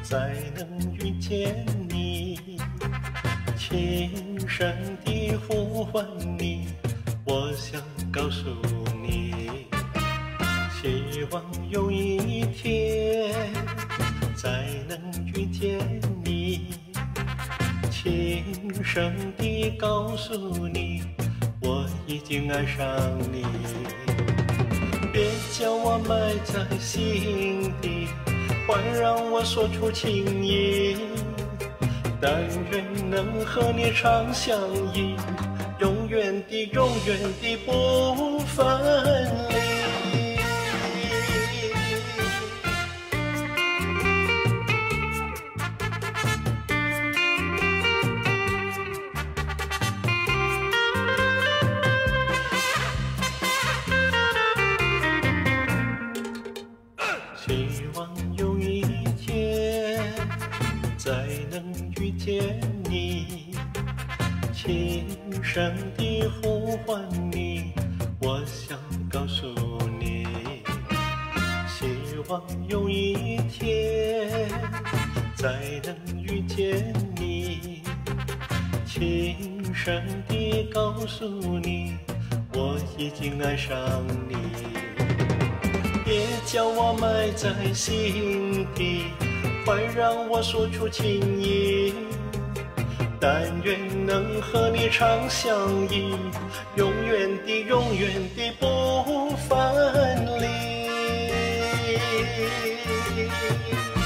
再能遇见你，轻声地呼唤你，我想告诉你，希望有一天再能遇见你，轻声地告诉你，我已经爱上你。别将我埋在心底，还让我说出情意，但愿能和你长相依，永远的永远的不分离。希望有一天再能遇见你，轻声地呼唤你，我想告诉你，希望有一天再能遇见你，轻声地告诉你，我已经爱上你。别将我埋在心底，还让我说出情意，但愿能和你长相依，永远的永远的不分离。